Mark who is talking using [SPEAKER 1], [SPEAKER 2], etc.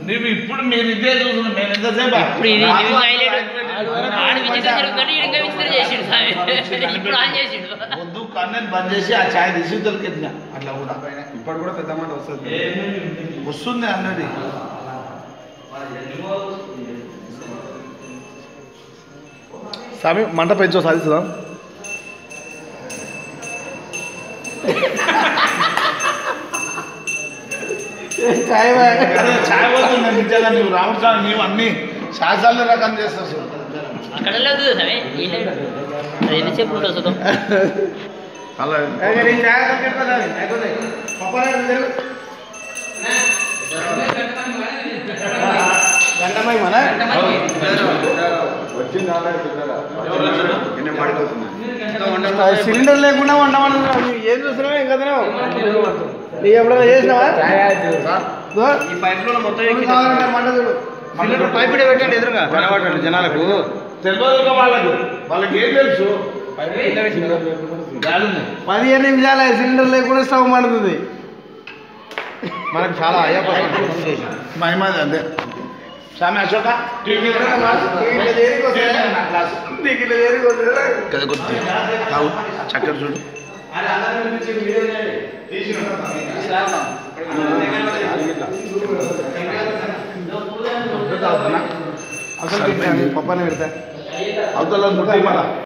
[SPEAKER 1] నువ్వు ఇప్పుడు మీరు ఇదే చూస్తున్నావు మేము ఎంతసేపు వద్దు కన్నెని బంద్ చేసి ఆ ఛాయ్ తీసి దొరికింది అట్లా కూడా
[SPEAKER 2] ఇప్పుడు కూడా పెద్ద మాట వస్తుంది
[SPEAKER 1] వస్తుంది అన్నది
[SPEAKER 3] స్వామి మంట పెంచో సాధిస్తుందాం
[SPEAKER 1] ఛాయ్ పోతుంది నిజంగా నువ్వు రామస్వామి నీవు అన్ని శాస్త్రాల రకం చేస్తావు అలా
[SPEAKER 3] సిలిండర్ లేకుండా వండమని ఏం చూస్తున్నావు ఏం కదా నీ ఎప్పుడైనా చేసినావా పైప్ పెట్టండి ఎదురుగా కనబడండి జనాలకు
[SPEAKER 1] తెలియదు వాళ్ళకి ఏం తెలుసు
[SPEAKER 3] 15 నిమిషాలు సిలిండర్ లేకుండా స్టవ్ మండుతుంది మనకు చాలా
[SPEAKER 1] మహిమది అంతే స్వామి అశోక కదా కొద్ది చక్కెర చూడు
[SPEAKER 3] అసలు పప్పని పెడతా
[SPEAKER 1] అవతల